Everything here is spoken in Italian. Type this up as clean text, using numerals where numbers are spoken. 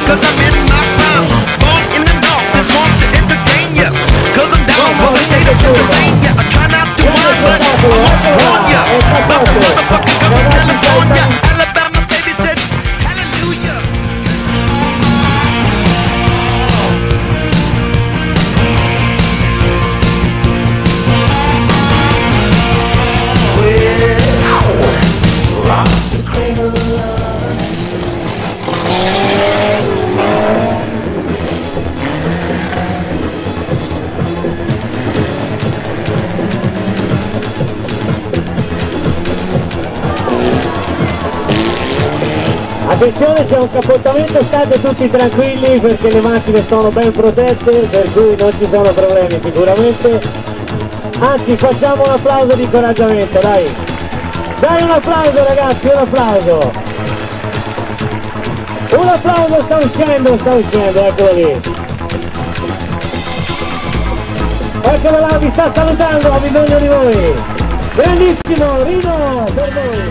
cause I'm in my prime. Born in the north, just want to entertain ya, cause I'm down for the state of Pennsylvania. I try not to whine, but I must warn ya about the motherfucking government California. Alabama baby said hallelujah. Rock the cradle of Attenzione, c'è un cappottamento, state tutti tranquilli perché le macchine sono ben protette, per cui non ci sono problemi sicuramente. Anzi, facciamo un applauso di incoraggiamento, dai! Dai un applauso ragazzi, un applauso! Un applauso, sta uscendo, eccolo lì! Eccolo là, vi sta salutando, ha bisogno di voi! Grandissimo, Rino, per voi!